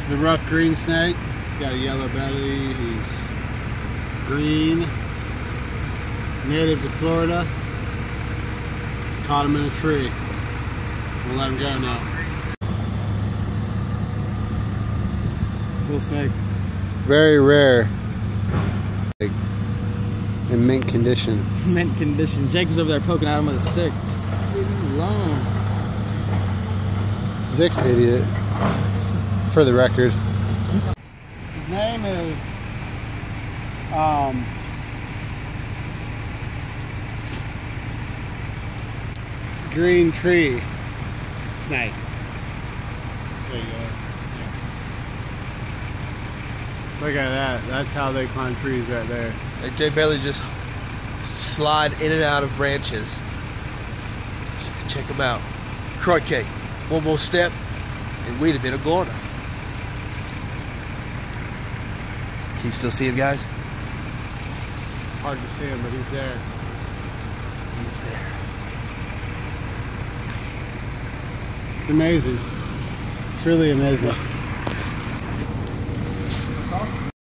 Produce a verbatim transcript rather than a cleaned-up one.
The rough green snake. He's got a yellow belly. He's green. Native to Florida. Caught him in a tree. We'll let him go now. Cool snake. Very rare. In mint condition. Mint condition. Jake was over there poking at him with a stick. Leave him alone. Jake's an idiot. For the record. His name is um green tree snake. There you go. Yeah. Look at that. That's how they climb trees right there. Like Jay Bailey just slide in and out of branches. Check him out. Crikey. One more step and we'd have been a goner. Can you still see him, guys? Hard to see him, but he's there. He's there. It's amazing. It's really amazing.